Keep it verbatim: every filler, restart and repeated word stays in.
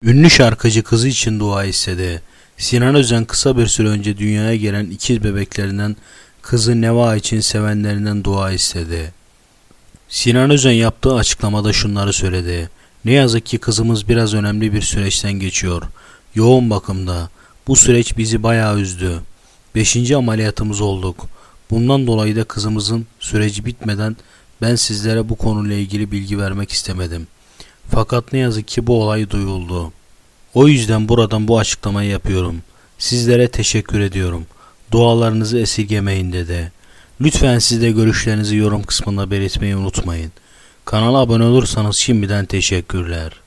Ünlü şarkıcı kızı için dua istedi. Sinan Özen kısa bir süre önce dünyaya gelen ikiz bebeklerinden kızı Neva için sevenlerinden dua istedi. Sinan Özen yaptığı açıklamada şunları söyledi. Ne yazık ki kızımız biraz önemli bir süreçten geçiyor. Yoğun bakımda. Bu süreç bizi bayağı üzdü. Beşinci ameliyatımız olduk. Bundan dolayı da kızımızın süreci bitmeden ben sizlere bu konuyla ilgili bilgi vermek istemedim. Fakat ne yazık ki bu olay duyuldu. O yüzden buradan bu açıklamayı yapıyorum. Sizlere teşekkür ediyorum. Dualarınızı esirgemeyin dedi. Lütfen siz de görüşlerinizi yorum kısmında belirtmeyi unutmayın. Kanala abone olursanız şimdiden teşekkürler.